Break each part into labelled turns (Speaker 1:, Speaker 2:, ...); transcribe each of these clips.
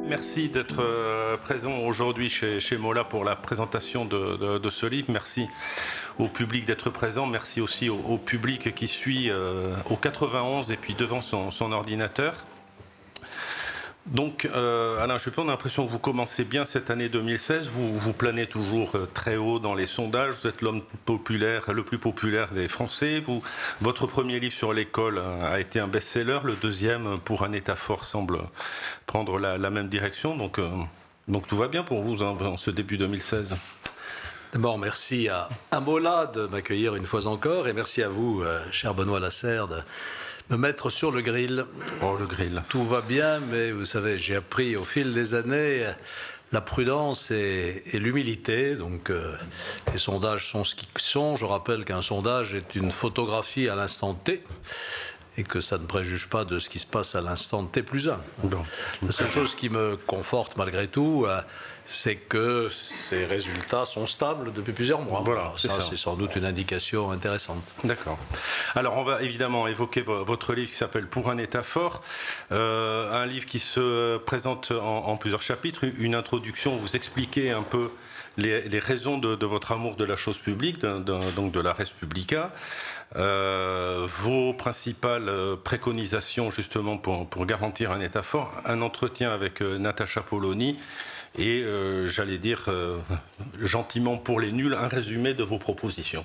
Speaker 1: merci d'être présent aujourd'hui chez Mola pour la présentation de ce livre. Merci au public d'être présent. Merci aussi au public qui suit au 91 et puis devant son ordinateur. Donc, Alain Juppé, on a l'impression que vous commencez bien cette année 2016. Vous planez toujours très haut dans les sondages. Vous êtes l'homme populaire, le plus populaire des Français. Votre premier livre sur l'école a été un best-seller. Le deuxième, Pour un État fort, semble prendre la même direction. Donc tout va bien pour vous en ce début 2016.
Speaker 2: D'abord, merci à Mola de m'accueillir une fois encore. Et merci à vous, cher Benoît Lasserre, de me mettre sur le grill.
Speaker 1: Oh, le grill.
Speaker 2: Tout va bien, mais vous savez, j'ai appris au fil des années la prudence et l'humilité. Donc, les sondages sont ce qu'ils sont. Je rappelle qu'un sondage est une photographie à l'instant T et que ça ne préjuge pas de ce qui se passe à l'instant T plus 1.
Speaker 1: Bon.
Speaker 2: La seule chose qui me conforte malgré tout, c'est que ces résultats sont stables depuis plusieurs mois.
Speaker 1: Voilà,
Speaker 2: ça, c'est sans doute une indication intéressante.
Speaker 1: D'accord. Alors, on va évidemment évoquer votre livre qui s'appelle Pour un État fort, un livre qui se présente en plusieurs chapitres. Une introduction où vous expliquez un peu les raisons de votre amour de la chose publique, donc de la res publica, vos principales préconisations justement pour garantir un État fort, un entretien avec Natacha Polony, et j'allais dire gentiment pour les nuls, un résumé de vos propositions.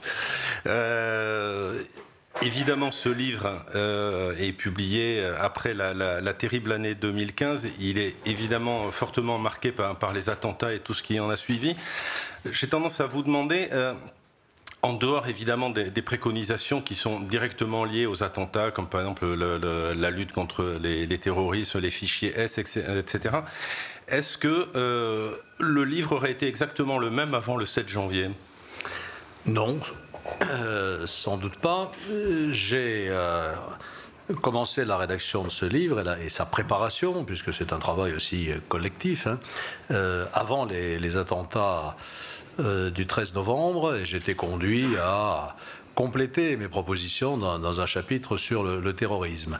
Speaker 1: Évidemment, ce livre est publié après la terrible année 2015. Il est évidemment fortement marqué par les attentats et tout ce qui en a suivi. J'ai tendance à vous demander, en dehors évidemment des préconisations qui sont directement liées aux attentats, comme par exemple la lutte contre les terroristes, les fichiers S, etc., est-ce que le livre aurait été exactement le même avant le 7 janvier ?
Speaker 2: Non, sans doute pas. J'ai commencé la rédaction de ce livre et sa préparation, puisque c'est un travail aussi collectif, avant les attentats du 13 novembre, et j'étais conduit à compléter mes propositions dans un chapitre sur le terrorisme.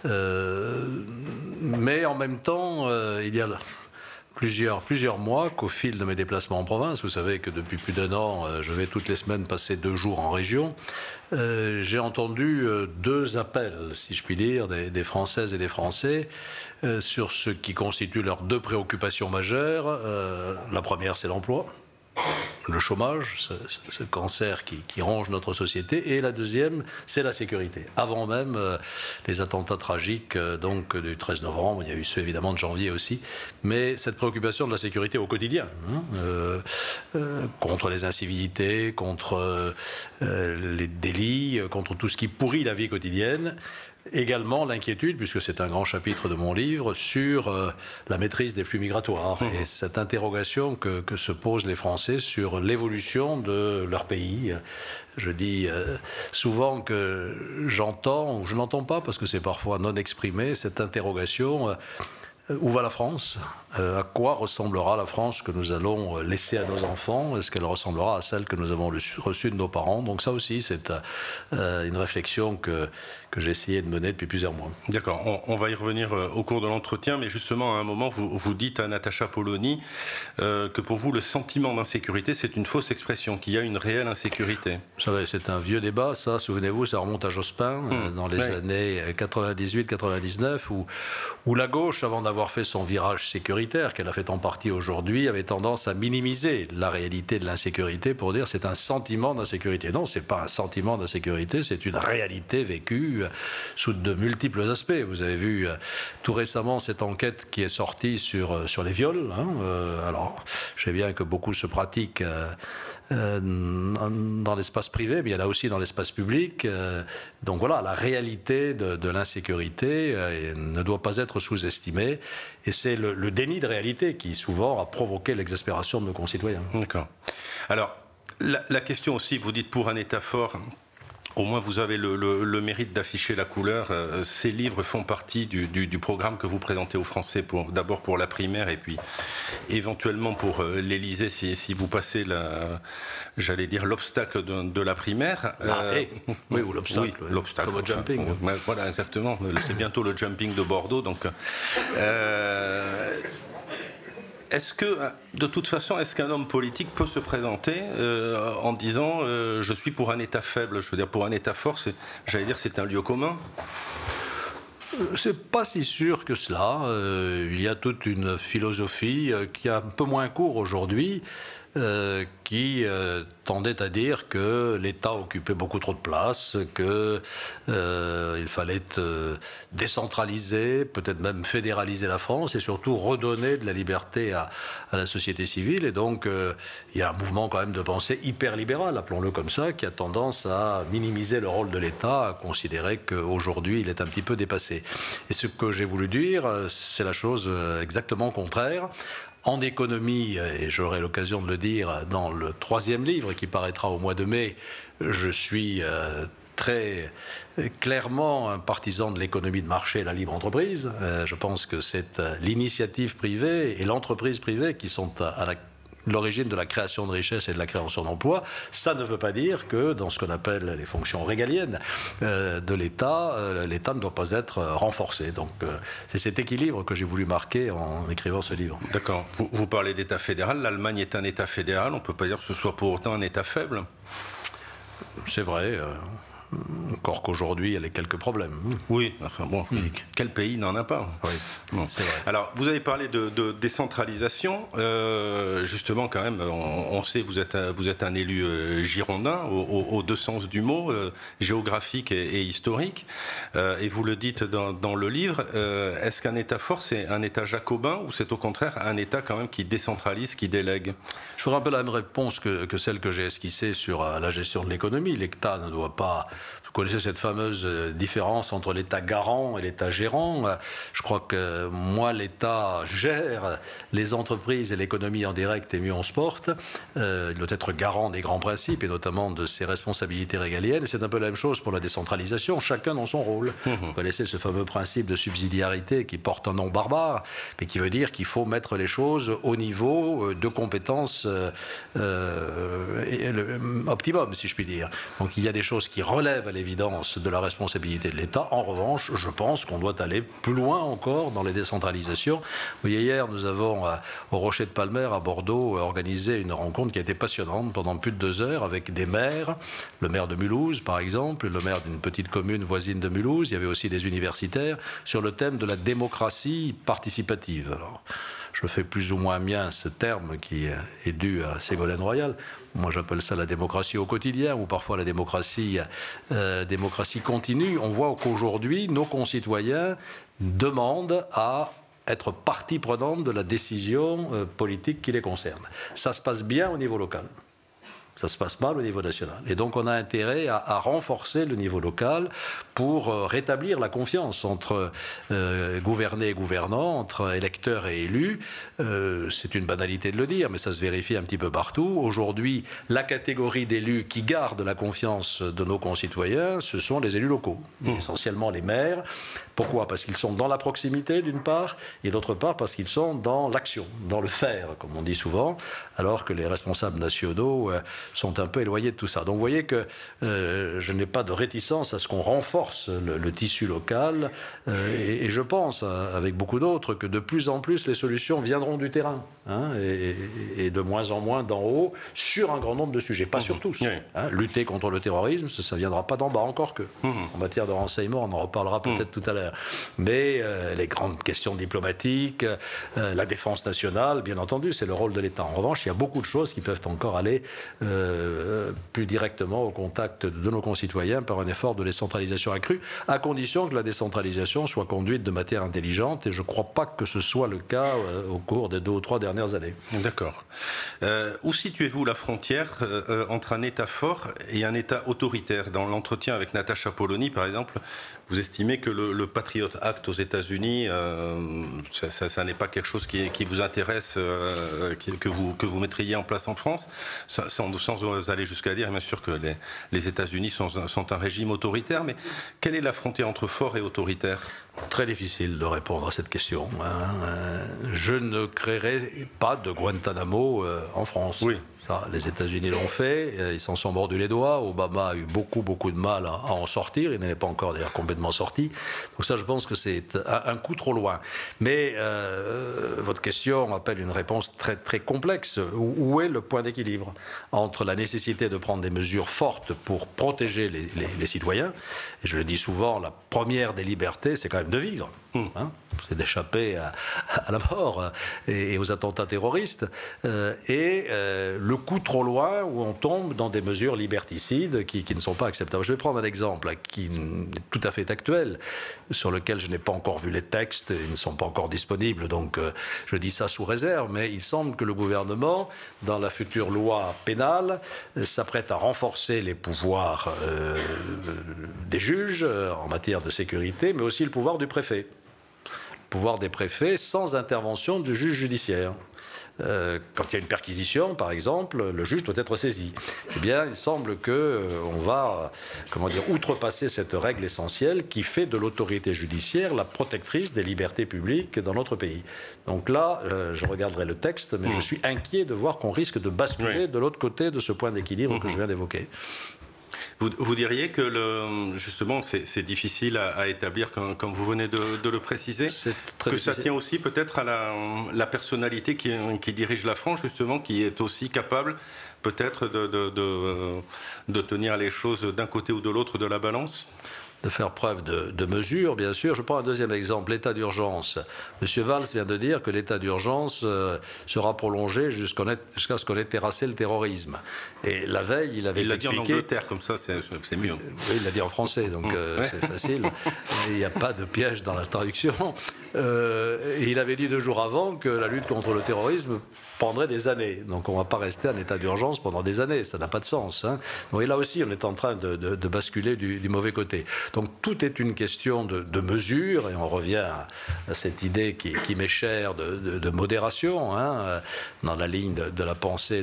Speaker 2: Mais en même temps, il y a plusieurs mois qu'au fil de mes déplacements en province, vous savez que depuis plus d'1 an, je vais toutes les semaines passer 2 jours en région, j'ai entendu 2 appels, si je puis dire, des Françaises et des Français sur ce qui constitue leurs 2 préoccupations majeures. La première, c'est l'emploi, le chômage, ce cancer qui ronge notre société, et la deuxième, c'est la sécurité. Avant même les attentats tragiques donc du 13 novembre, il y a eu ceux évidemment de janvier aussi, mais cette préoccupation de la sécurité au quotidien, contre les incivilités, contre les délits, contre tout ce qui pourrit la vie quotidienne. Également l'inquiétude, puisque c'est un grand chapitre de mon livre, sur la maîtrise des flux migratoires et cette interrogation que se posent les Français sur l'évolution de leur pays. Je dis souvent que j'entends, ou je n'entends pas parce que c'est parfois non exprimé, cette interrogation. Où va la France ? À quoi ressemblera la France que nous allons laisser à nos enfants ? Est-ce qu'elle ressemblera à celle que nous avons reçue de nos parents ? Donc ça aussi, c'est une réflexion que j'ai essayé de mener depuis plusieurs mois.
Speaker 1: D'accord, on va y revenir au cours de l'entretien, mais justement, à un moment, vous dites à Natacha Polony que pour vous, le sentiment d'insécurité, c'est une fausse expression, qu'il y a une réelle insécurité.
Speaker 2: Vous savez, c'est un vieux débat, ça, souvenez-vous, ça remonte à Jospin, dans les années 98-99, où la gauche, avant d'avoir fait son virage sécuritaire, qu'elle a fait en partie aujourd'hui, avait tendance à minimiser la réalité de l'insécurité pour dire c'est un sentiment d'insécurité. Non, c'est pas un sentiment d'insécurité, c'est une réalité vécue sous de multiples aspects. Vous avez vu tout récemment cette enquête qui est sortie sur les viols. Alors, je sais bien que beaucoup se pratiquent dans l'espace privé, mais il y en a aussi dans l'espace public. Donc voilà, la réalité de l'insécurité ne doit pas être sous-estimée. Et c'est le déni de réalité qui, souvent, a provoqué l'exaspération de nos concitoyens.
Speaker 1: D'accord. Alors, la question aussi, vous dites pour un État fort, au moins vous avez le mérite d'afficher la couleur. Ces livres font partie du programme que vous présentez aux Français, d'abord pour la primaire et puis éventuellement pour l'Élysée si vous passez j'allais dire l'obstacle de la primaire.
Speaker 2: Oui, ou l'obstacle.
Speaker 1: Oui, l'obstacle.
Speaker 2: Comme au jumping.
Speaker 1: Voilà, exactement. C'est bientôt le jumping de Bordeaux. Donc, Est-ce que, de toute façon, est-ce qu'un homme politique peut se présenter en disant je suis pour un État faible? Je veux dire, pour un État fort, j'allais dire, c'est un lieu commun.
Speaker 2: C'est pas si sûr que cela. Il y a toute une philosophie qui a un peu moins cours aujourd'hui, qui tendait à dire que l'État occupait beaucoup trop de place, qu'il fallait décentraliser, peut-être même fédéraliser la France et surtout redonner de la liberté à la société civile. Et donc, il y a un mouvement quand même de pensée hyper libéral, appelons-le comme ça, qui a tendance à minimiser le rôle de l'État, à considérer qu'aujourd'hui, il est un petit peu dépassé. Et ce que j'ai voulu dire, c'est la chose exactement contraire. En économie, et j'aurai l'occasion de le dire dans le 3e livre qui paraîtra au mois de mai, je suis très clairement un partisan de l'économie de marché et la libre entreprise. Je pense que c'est l'initiative privée et l'entreprise privée qui sont à l'origine de la création de richesse et de la création d'emplois. Ça ne veut pas dire que dans ce qu'on appelle les fonctions régaliennes de l'État, l'État ne doit pas être renforcé. Donc c'est cet équilibre que j'ai voulu marquer en écrivant ce livre.
Speaker 1: D'accord. Vous parlez d'État fédéral. L'Allemagne est un État fédéral. On ne peut pas dire que ce soit pour autant un État faible.
Speaker 2: C'est vrai. Encore qu'aujourd'hui, elle a quelques problèmes.
Speaker 1: Oui, enfin bon, quel pays n'en a pas?
Speaker 2: Oui,
Speaker 1: bon.
Speaker 2: C'est vrai.
Speaker 1: Alors, vous avez parlé de décentralisation. Justement, quand même, on sait vous êtes un élu girondin, aux deux sens du mot, géographique et historique. Et vous le dites dans le livre. Est-ce qu'un État fort, c'est un État jacobin ou c'est au contraire un État quand même qui décentralise, qui délègue?
Speaker 2: Je ferai un peu la même réponse que celle que j'ai esquissée sur la gestion de l'économie. L'État ne doit pas... Vous connaissez cette fameuse différence entre l'État garant et l'État gérant. Je crois que moi, l'État gère les entreprises et l'économie en direct et mieux on se porte. Il doit être garant des grands principes et notamment de ses responsabilités régaliennes. Et c'est un peu la même chose pour la décentralisation, chacun dans son rôle. Vous connaissez ce fameux principe de subsidiarité qui porte un nom barbare, mais qui veut dire qu'il faut mettre les choses au niveau de compétences optimum, si je puis dire. Donc il y a des choses qui relèvent à l'évidence de la responsabilité de l'État. En revanche, je pense qu'on doit aller plus loin encore dans les décentralisations. Vous voyez, hier, nous avons au Rocher de Palmer, à Bordeaux, organisé une rencontre qui a été passionnante pendant plus de 2 heures avec des maires, le maire de Mulhouse, par exemple, le maire d'une petite commune voisine de Mulhouse. Il y avait aussi des universitaires sur le thème de la démocratie participative. Alors, je fais plus ou moins mien ce terme qui est dû à Ségolène Royal. Moi, j'appelle ça la démocratie au quotidien, ou parfois la démocratie continue. On voit qu'aujourd'hui, nos concitoyens demandent à être partie prenante de la décision politique qui les concerne. Ça se passe bien au niveau local. Ça se passe mal au niveau national. Et donc on a intérêt à renforcer le niveau local pour rétablir la confiance entre gouvernés et gouvernants, entre électeurs et élus. C'est une banalité de le dire, mais ça se vérifie un petit peu partout. Aujourd'hui, la catégorie d'élus qui garde la confiance de nos concitoyens, ce sont les élus locaux, essentiellement les maires. Pourquoi? Parce qu'ils sont dans la proximité, d'une part, et d'autre part, parce qu'ils sont dans l'action, dans le faire, comme on dit souvent, alors que les responsables nationaux sont un peu éloignés de tout ça. Donc vous voyez que je n'ai pas de réticence à ce qu'on renforce le tissu local, et je pense, avec beaucoup d'autres, que de plus en plus les solutions viendront du terrain, hein, et de moins en moins d'en haut, sur un grand nombre de sujets, pas sur tous. Hein, lutter contre le terrorisme, ça ne viendra pas d'en bas, encore que. En matière de renseignement, on en reparlera peut-être tout à l'heure. Mais les grandes questions diplomatiques, la défense nationale, bien entendu, c'est le rôle de l'État. En revanche, il y a beaucoup de choses qui peuvent encore aller plus directement au contact de nos concitoyens par un effort de décentralisation accrue, à condition que la décentralisation soit conduite de manière intelligente, et je ne crois pas que ce soit le cas au cours des 2 ou 3 dernières années.
Speaker 1: D'accord. Où situez-vous la frontière entre un État fort et un État autoritaire? Dans l'entretien avec Natacha Polony, par exemple, vous estimez que le Patriot Act aux États-Unis, ça n'est pas quelque chose qui vous intéresse, que vous mettriez en place en France, sans aller jusqu'à dire, bien sûr, que les États-Unis sont un régime autoritaire, mais quelle est la frontière entre fort et autoritaire?
Speaker 2: Très difficile de répondre à cette question. Je ne créerai pas de Guantanamo en France.
Speaker 1: Oui.
Speaker 2: Ça, les États-Unis l'ont fait, ils s'en sont mordus les doigts. Obama a eu beaucoup de mal à en sortir. Il n'en est pas encore d'ailleurs complètement sorti. Donc ça, je pense que c'est un coup trop loin. Mais votre question appelle une réponse très complexe. Où est le point d'équilibre entre la nécessité de prendre des mesures fortes pour protéger les citoyens? Et je le dis souvent, la première des libertés, c'est quand même de vivre. Hein, c'est d'échapper à la mort et aux attentats terroristes, le coup trop loin où on tombe dans des mesures liberticides qui ne sont pas acceptables. Je vais prendre un exemple qui est tout à fait actuel, sur lequel je n'ai pas encore vu les textes, ils ne sont pas encore disponibles, donc je dis ça sous réserve, mais il semble que le gouvernement, dans la future loi pénale, s'apprête à renforcer les pouvoirs des juges en matière de sécurité, mais aussi le pouvoir du préfet. Pouvoir des préfets sans intervention du juge judiciaire. Quand il y a une perquisition, par exemple, le juge doit être saisi. Eh bien, il semble qu'on va, outrepasser cette règle essentielle qui fait de l'autorité judiciaire la protectrice des libertés publiques dans notre pays. Donc là, je regarderai le texte, mais je suis inquiet de voir qu'on risque de basculer de l'autre côté de ce point d'équilibre que je viens d'évoquer.
Speaker 1: Vous diriez que justement c'est difficile à établir comme vous venez de le préciser, que ça tient aussi peut-être à la personnalité qui dirige la France justement, qui est aussi capable peut-être de tenir les choses d'un côté ou de l'autre de la balance?
Speaker 2: De faire preuve de mesure, bien sûr. Je prends un deuxième exemple, l'état d'urgence. M. Valls vient de dire que l'état d'urgence sera prolongé jusqu'à ce qu'on ait terrassé le terrorisme. Et la veille, il avait expliqué...
Speaker 1: Il l'a dit en Angleterre, comme ça, c'est mieux.
Speaker 2: Oui, il l'a dit en français, donc c'est facile. Il n'y a pas de piège dans la traduction. Et il avait dit 2 jours avant que la lutte contre le terrorisme prendrait des années. Donc on ne va pas rester en état d'urgence pendant des années, ça n'a pas de sens. Hein. Donc, et là aussi, on est en train de basculer du mauvais côté. Donc tout est une question de mesure, et on revient à cette idée qui m'est chère de modération, hein, dans la ligne de la pensée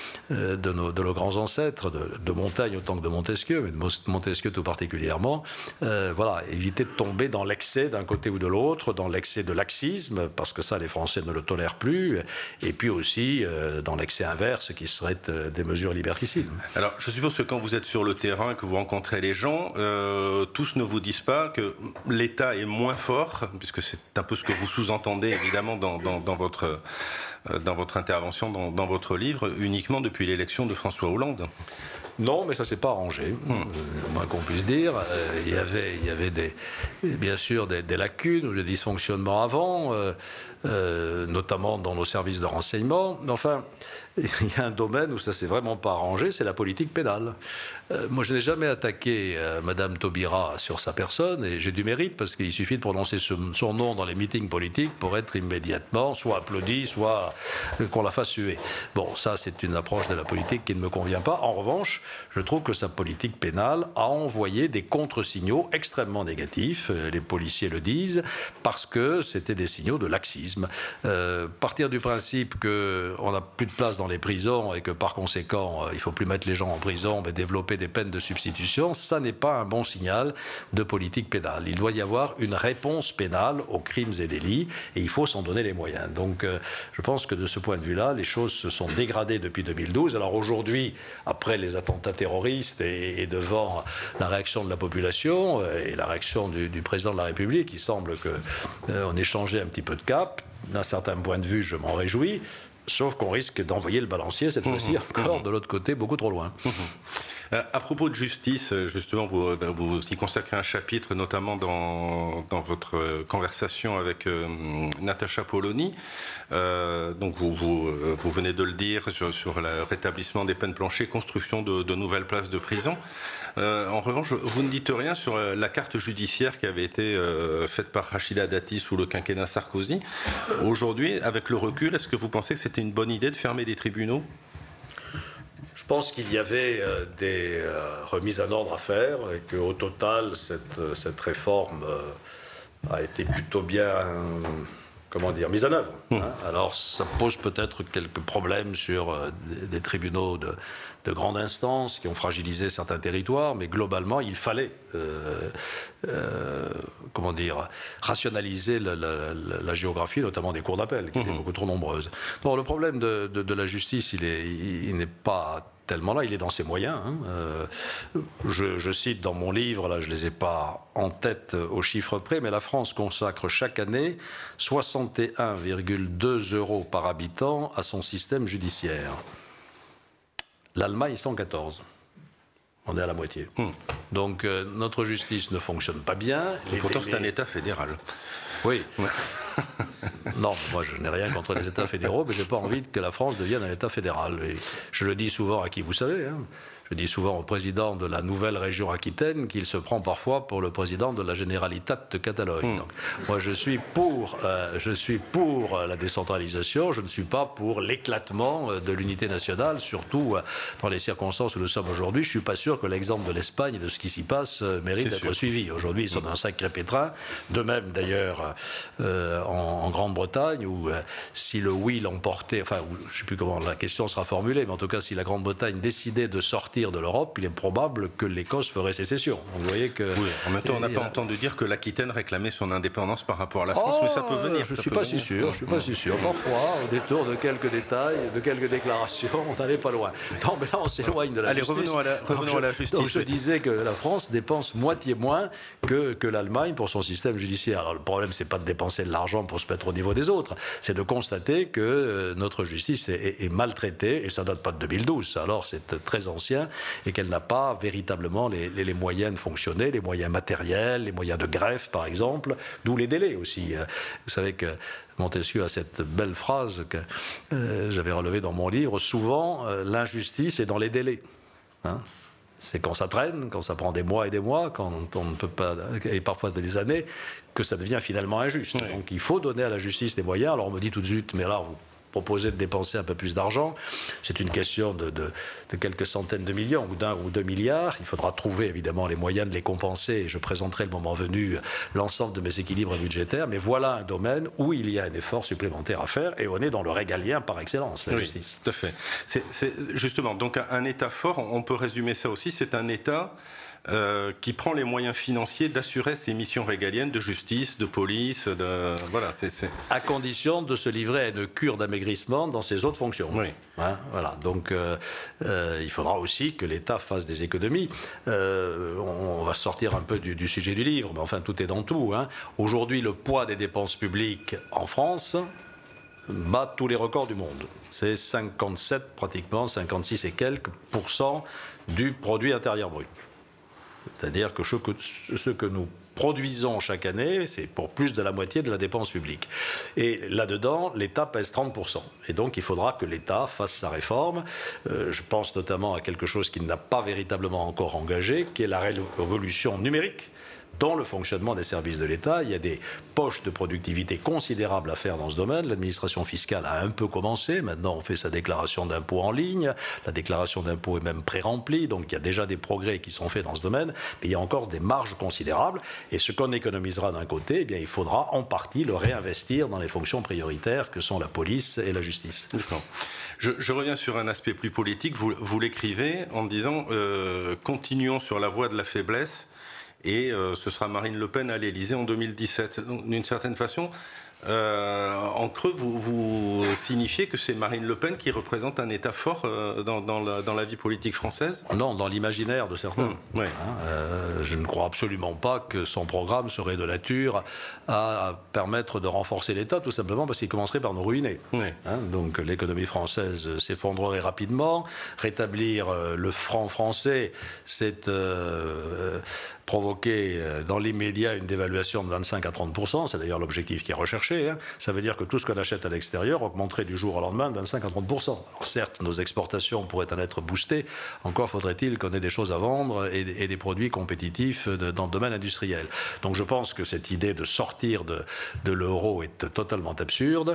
Speaker 2: de nos grands ancêtres, de Montaigne autant que de Montesquieu, mais de Montesquieu tout particulièrement. Voilà, éviter de tomber dans l'excès d'un côté ou de l'autre, dans l'excès de laxisme, parce que ça, les Français ne le tolèrent plus, et puis aussi dans l'excès inverse, qui serait des mesures liberticides.
Speaker 1: Alors, je suppose que quand vous êtes sur le terrain, que vous rencontrez les gens, tous ne vous disent pas que l'État est moins fort, puisque c'est un peu ce que vous sous-entendez, évidemment, dans votre intervention, dans votre livre, uniquement depuis l'élection de François Hollande.
Speaker 2: Non, mais ça ne s'est pas arrangé, moins qu'on puisse dire. Il y avait bien sûr des lacunes ou des dysfonctionnements avant, notamment dans nos services de renseignement. Mais enfin, il y a un domaine où ça ne s'est vraiment pas arrangé, c'est la politique pénale. Moi, je n'ai jamais attaqué Madame Taubira sur sa personne, et j'ai du mérite, parce qu'il suffit de prononcer son nom dans les meetings politiques pour être immédiatement soit applaudi, soit qu'on la fasse suer. Bon, ça, c'est une approche de la politique qui ne me convient pas. En revanche, je trouve que sa politique pénale a envoyé des contre-signaux extrêmement négatifs, les policiers le disent, parce que c'était des signaux de laxisme. Partir du principe qu'on n'a plus de place dans les prisons et que par conséquent, il ne faut plus mettre les gens en prison, mais développer des peines de substitution, ça n'est pas un bon signal de politique pénale. Il doit y avoir une réponse pénale aux crimes et délits, et il faut s'en donner les moyens. Donc je pense que de ce point de vue-là, les choses se sont dégradées depuis 2012. Alors aujourd'hui, après les attentats terroristes et devant la réaction de la population et la réaction du président de la République, il semble qu'on ait changé un petit peu de cap. D'un certain point de vue, je m'en réjouis, sauf qu'on risque d'envoyer le balancier, cette fois-ci, encore de l'autre côté, beaucoup trop loin.
Speaker 1: À propos de justice, justement, vous y consacrez un chapitre, notamment dans votre conversation avec Natacha Polony. Donc vous venez de le dire sur le rétablissement des peines planchées, construction de nouvelles places de prison. En revanche, vous ne dites rien sur la carte judiciaire qui avait été faite par Rachida Dati sous le quinquennat Sarkozy. Aujourd'hui, avec le recul, est-ce que vous pensez que c'était une bonne idée de fermer des tribunaux ?
Speaker 2: Je pense qu'il y avait des remises en ordre à faire et qu'au total, cette réforme a été plutôt bien mise en œuvre. Hein. Alors, ça pose peut-être quelques problèmes sur des tribunaux de grandes instances qui ont fragilisé certains territoires, mais globalement, il fallait rationaliser la géographie, notamment des cours d'appel, qui étaient beaucoup trop nombreuses. Bon, le problème de la justice, il n'est pas tellement là, il est dans ses moyens. Je cite dans mon livre, là je ne les ai pas en tête aux chiffres près, mais la France consacre chaque année 61,2 € par habitant à son système judiciaire. L'Allemagne, 114. On est à la moitié. Donc notre justice ne fonctionne pas bien.
Speaker 1: Et pourtant c'est un État fédéral.
Speaker 2: Oui. Non, moi je n'ai rien contre les États fédéraux, mais je n'ai pas envie que la France devienne un État fédéral. Et je le dis souvent à qui vous savez, je dis souvent au président de la nouvelle région Aquitaine qu'il se prend parfois pour le président de la Generalitat de Catalogne. Donc, moi je suis pour la décentralisation, je ne suis pas pour l'éclatement de l'unité nationale, surtout dans les circonstances où nous sommes aujourd'hui. Je ne suis pas sûr que l'exemple de l'Espagne et de ce qui s'y passe mérite d'être suivi. Aujourd'hui ils sont dans un sacré pétrin, de même d'ailleurs en Grande-Bretagne, où si le oui l'emportait, enfin je ne sais plus comment la question sera formulée, mais en tout cas si la Grande-Bretagne décidait de sortir de l'Europe, il est probable que l'Écosse ferait sécession. Vous voyez que...
Speaker 1: Oui, en même temps, on n'a pas entendu dire que l'Aquitaine réclamait son indépendance par rapport à la France, mais ça peut venir.
Speaker 2: Je ne suis pas si sûr, Parfois, au détour de quelques détails, de quelques déclarations, on n'allait pas loin. Non, mais là, on s'éloigne de la justice.
Speaker 1: Revenons à la justice.
Speaker 2: Donc, je disais que la France dépense moitié moins que l'Allemagne pour son système judiciaire. Alors, le problème, c'est pas de dépenser de l'argent pour se mettre au niveau des autres, c'est de constater que notre justice est maltraitée, et ça date pas de 2012, alors c'est très ancien, et qu'elle n'a pas véritablement les moyens de fonctionner, les moyens matériels, les moyens de greffe, par exemple, d'où les délais aussi. Vous savez que Montesquieu a cette belle phrase que j'avais relevée dans mon livre, souvent l'injustice est dans les délais. C'est quand ça traîne, quand ça prend des mois et des mois, quand on ne peut pas, et parfois des années, que ça devient finalement injuste. Oui. Donc il faut donner à la justice des moyens. Alors on me dit tout de suite, mais là, vous proposez de dépenser un peu plus d'argent. C'est une question de quelques centaines de millions ou d'1 ou 2 milliards. Il faudra trouver évidemment les moyens de les compenser, et je présenterai le moment venu l'ensemble de mes équilibres budgétaires. Mais voilà un domaine où il y a un effort supplémentaire à faire, et on est dans le régalien par excellence, la justice.
Speaker 1: Tout à fait. C'est justement, donc un État fort, on peut résumer ça aussi, c'est un État qui prend les moyens financiers d'assurer ses missions régaliennes de justice, de police, voilà,
Speaker 2: à condition de se livrer à une cure d'amaigrissement dans ses autres fonctions.
Speaker 1: Oui.
Speaker 2: Voilà. Donc il faudra aussi que l'État fasse des économies. On va sortir un peu du sujet du livre, mais enfin tout est dans tout. Aujourd'hui, le poids des dépenses publiques en France bat tous les records du monde. C'est 57 pratiquement, 56 et quelques % du produit intérieur brut. C'est-à-dire que ce que nous produisons chaque année, c'est pour plus de la moitié de la dépense publique. Et là-dedans, l'État pèse 30%. Et donc, il faudra que l'État fasse sa réforme. Je pense notamment à quelque chose qu'il n'a pas véritablement encore engagé, qui est la révolution numérique dans le fonctionnement des services de l'État. Il y a des poches de productivité considérables à faire dans ce domaine. L'administration fiscale a un peu commencé. Maintenant, on fait sa déclaration d'impôt en ligne. La déclaration d'impôt est même pré-remplie. Donc, il y a déjà des progrès qui sont faits dans ce domaine. Mais il y a encore des marges considérables. Et ce qu'on économisera d'un côté, eh bien, il faudra en partie le réinvestir dans les fonctions prioritaires que sont la police et la justice.
Speaker 1: D'accord. Je reviens sur un aspect plus politique. Vous l'écrivez en disant continuons sur la voie de la faiblesse. Et ce sera Marine Le Pen à l'Élysée en 2017. Donc, d'une certaine façon, en creux, vous signifiez que c'est Marine Le Pen qui représente un État fort dans la vie politique française ?
Speaker 2: Non, dans l'imaginaire de certains.
Speaker 1: Ouais.
Speaker 2: Je ne crois absolument pas que son programme serait de nature à permettre de renforcer l'État, tout simplement parce qu'il commencerait par nous ruiner.
Speaker 1: Ouais.
Speaker 2: Donc l'économie française s'effondrerait rapidement. Rétablir le franc français, c'est provoquer dans l'immédiat une dévaluation de 25 à 30%, c'est d'ailleurs l'objectif qui est recherché. Ça veut dire que tout ce qu'on achète à l'extérieur augmenterait du jour au lendemain de 25 à 30%. Alors certes, nos exportations pourraient en être boostées, encore faudrait-il qu'on ait des choses à vendre et des produits compétitifs dans le domaine industriel. Donc je pense que cette idée de sortir de l'euro est totalement absurde.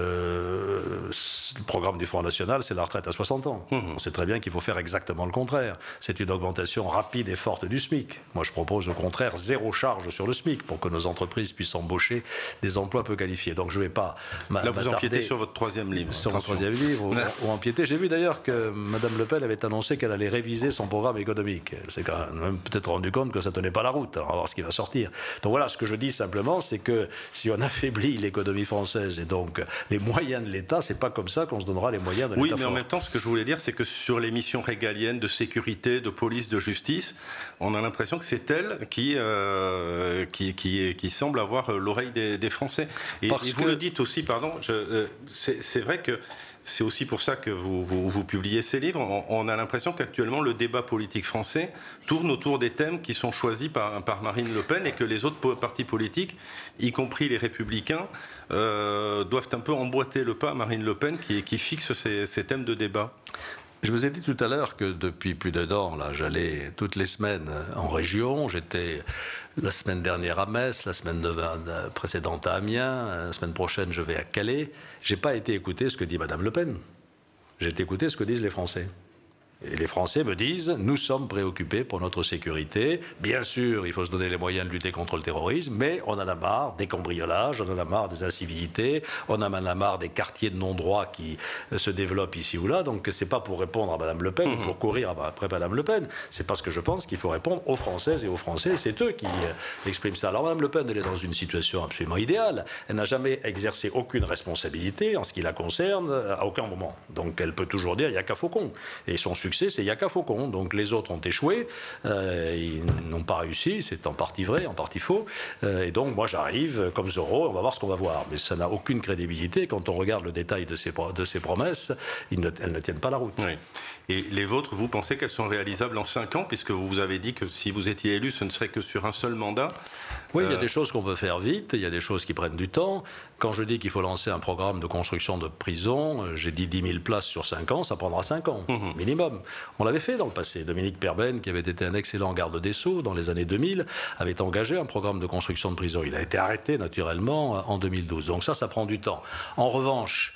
Speaker 2: Le programme du Front National, c'est la retraite à 60 ans. On sait très bien qu'il faut faire exactement le contraire. C'est une augmentation rapide et forte du SMIC. Moi, je propose au contraire zéro charge sur le SMIC pour que nos entreprises puissent embaucher des emplois peu qualifiés. qualifié. Donc je ne vais pas
Speaker 1: Là, vous empiétez sur votre troisième livre.
Speaker 2: Sur mon troisième livre, ou empiéter. J'ai vu d'ailleurs que Mme Le Pen avait annoncé qu'elle allait réviser son programme économique. Elle s'est quand même peut-être rendu compte que ça ne tenait pas la route. Alors, on va voir ce qui va sortir. Donc voilà, ce que je dis simplement, c'est que si on affaiblit l'économie française et donc les moyens de l'État, c'est pas comme ça qu'on se donnera les moyens de l'État.
Speaker 1: Oui, mais
Speaker 2: fort.
Speaker 1: en même temps, ce que je voulais dire, c'est que sur les missions régaliennes de sécurité, de police, de justice, on a l'impression que c'est elle qui semble avoir l'oreille des Français. Et vous le dites aussi, pardon, c'est vrai que c'est aussi pour ça que vous publiez ces livres. On a l'impression qu'actuellement, le débat politique français tourne autour des thèmes qui sont choisis par Marine Le Pen et que les autres partis politiques, y compris les Républicains, doivent un peu emboîter le pas à Marine Le Pen qui fixe ces thèmes de débat.
Speaker 2: Je vous ai dit tout à l'heure que depuis plus d'un an, là, j'allais toutes les semaines en région. J'étais la semaine dernière à Metz, la semaine précédente à Amiens, la semaine prochaine je vais à Calais. J'ai pas été écouter ce que dit Madame Le Pen. J'ai été écouter ce que disent les Français. Et les Français me disent, nous sommes préoccupés pour notre sécurité. Bien sûr, il faut se donner les moyens de lutter contre le terrorisme, mais on en a marre des cambriolages, on en a marre des incivilités, on en a marre des quartiers de non-droit qui se développent ici ou là. Donc c'est pas pour répondre à Madame Le Pen, ou pour courir après Madame Le Pen. C'est parce que je pense qu'il faut répondre aux Françaises et aux Français. C'est eux qui expriment ça. Alors Madame Le Pen, elle est dans une situation absolument idéale. Elle n'a jamais exercé aucune responsabilité en ce qui la concerne, à aucun moment. Donc elle peut toujours dire, il n'y a qu'à Faucon. Et son succès, c'est Yaka Faucon. Donc les autres ont échoué, ils n'ont pas réussi, c'est en partie vrai, en partie faux. Et donc moi j'arrive comme Zorro, on va voir ce qu'on va voir. Mais ça n'a aucune crédibilité. Quand on regarde le détail de ces promesses, elles ne tiennent pas la route.
Speaker 1: Oui. Et les vôtres, vous pensez qu'elles sont réalisables en 5 ans, puisque vous avez dit que si vous étiez élu, ce ne serait que sur un seul mandat?
Speaker 2: Oui, il y a des choses qu'on peut faire vite, il y a des choses qui prennent du temps. Quand je dis qu'il faut lancer un programme de construction de prisons, j'ai dit 10 000 places sur 5 ans, ça prendra 5 ans, minimum. On l'avait fait dans le passé. Dominique Perben, qui avait été un excellent garde des Sceaux dans les années 2000, avait engagé un programme de construction de prisons. Il a été arrêté, naturellement, en 2012. Donc ça prend du temps. En revanche,